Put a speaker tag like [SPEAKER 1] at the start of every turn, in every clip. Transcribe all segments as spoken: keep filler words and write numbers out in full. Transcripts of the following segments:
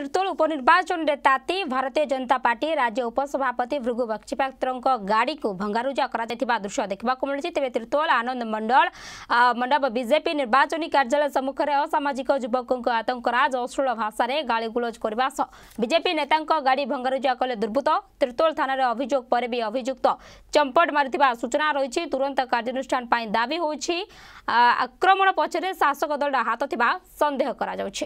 [SPEAKER 1] त्रितोल उपनिर्वाचन रे ताती भारतीय जनता पार्टी राज्य उपसभापति भृगु बक्सीपात्र गाड़ी को भंगारुजा कर दृश्य देखा मिली। तेज त्रितोल आनंद मंडल मंडप बीजेपी निर्वाचन कार्यालय सम्मुखें असामाजिक युवकों आतंकराज अश्लील भाषा में गाड़गुलज करने बीजेपी नेता गाड़ी भंगारुजा कले दुर्बृत्त। त्रितोल थाना अभियोग पर भी अभियुक्त चंपट मारिथिबा सूचना रही। तुरंत कार्यानुष्ठान दाबी होछि। आक्रमण पछरे शासक दल हाथ थिबा संदेह करा जाउछि।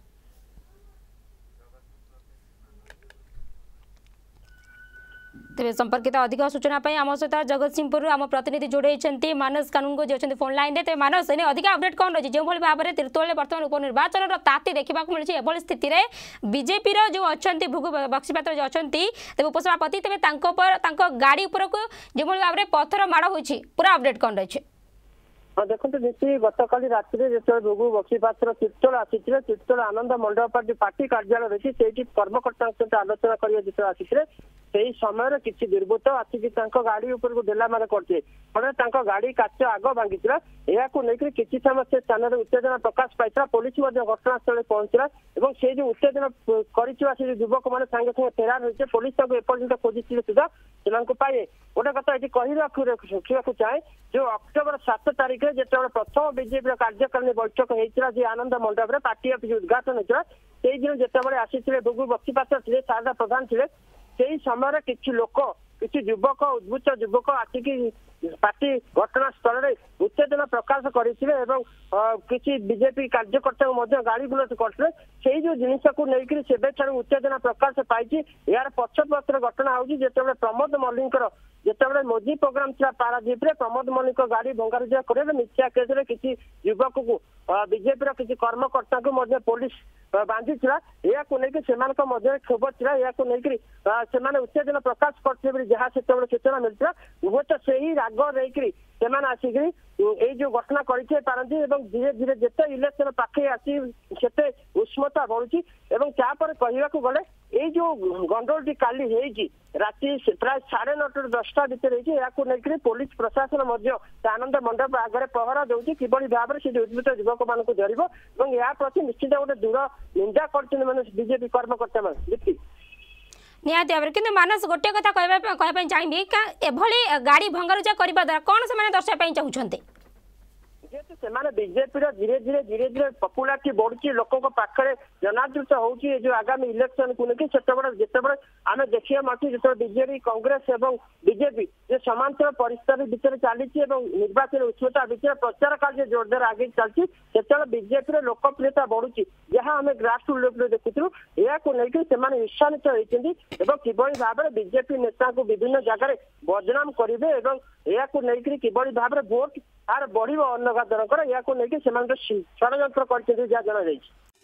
[SPEAKER 1] तेज संपर्कित अधिक सूचना आम सहित जगतसिंहपुर आम प्रतिनिधि जोड़े मानस कानून को जी फोन लाइन में मानस एने अधिक अपडेट कौन रही जो भाव में त्रितोल बर्तमान उपनिर्वाचन ताती देखा मिली एभली स्थित बीजेपी जो अच्छा भृगु बक्सीपात्र जो अच्छा तेज उपसभापति तेज गाड़ी उपरक जो भाव में पत्थर माड़ हो पूरा अपडेट कौन रही।
[SPEAKER 2] हाँ देखो जी गत काली राति जो भृगु बक्सीपात्र त्रितोल आसी त्रितोल आनंद मंडप जो पार्टी कार्यालय रही से कर्मकर्ता सहित आलोचना कर जो आसी से समय किसी दुर्बृत्त आसिक गाड़ी उपर डेला मारे करते फल गाड़ी काच आग भांगी या किसी समय से स्थान में उत्तेजना प्रकाश पाई पुलिस घटनास्थल पहुंचला और से जो उत्तेजना कर युवक मैंने सांगे सांगे फेरार होते पुलिस एपर्यंत खोजी सुधा से पाए गोटे कथा ये कही रखा चाहे जो अक्टोबर सात तारीख में जो प्रथम बीजेपी कार्यकारिणी बैठक होता आनंद मंडप में पार्टी ऑफिस उद्घाटन होता से दिन जिते आसी भृगु बक्सीपात्र थे शारदा प्रधान थे से समय किसी लोक किसी युवक उद्भुत युवक आसिक पार्टी घटनास्थल में उत्तेजना प्रकाश करते किसी बीजेपी कार्यकर्ता गाड़ी गुलज करते से जो जिनस को लेकर से उत्तेजना प्रकाश पाई यार पछपत्र घटना होगी जिते प्रमोद मल्लिक जिते मोदी प्रोग्राम था पारादीप प्रमोद मल्लिक गाड़ी भंगारुजा कर मिथ्या केस किसी युवक को बीजेपी किसी कर्मकर्ता को पुलिस बांधी या क्षोभ था या उत्तेजना प्रकाश करते जहाँ से सूचना मिलता हूँ तो से ही राग नहीं आसिक ये जो घटना करते पारती धीरे धीरे जिते इलेक्शन पाखे आसी से उष्मता बढ़ुची तापर कहवाक गले ये जो गंडोल काली राति प्राय साढ़े नौ दसटा भितर या पुलिस प्रशासन आनंद मंडप आगे पहरा दौर कि भाव में से उद्भुत युवक मान जर या प्रति निश्चित गोटे दूर निंदा कर बीजेपी कर्मकर्ता मान
[SPEAKER 1] निहाती भाव में मानस गोटे कथा कहवाई चाहिए एभली गाड़ी भंगारुजा करने द्वारा कौन से दर्शाई चाहते
[SPEAKER 2] जेहेतु से बीजेपी धीरे धीरे धीरे धीरे पपुलारिटी बढ़ुची लोकों पाखे जनादृत होगी जो आगामी इलेक्शन को लेकिन जिते आम देखिए माटी जो बीजेपी कांग्रेस और बीजेपी जो समांतर परिस्थिति भितर चली निर्वाचन उष्णता भितर प्रचार कार्य जोरदार आगे चलती से बीजेपी लोकप्रियता बढ़ुची जहाँ आम ग्रासरूट लेवल देखुलू या ईर्षान्वित होती भाव में बीजेपी नेता को विभिन्न जगह बदनाम करेंगे या किभली भाव में भोट आर बढ़ अन्य जनकर या षड्यंत्र कर जना।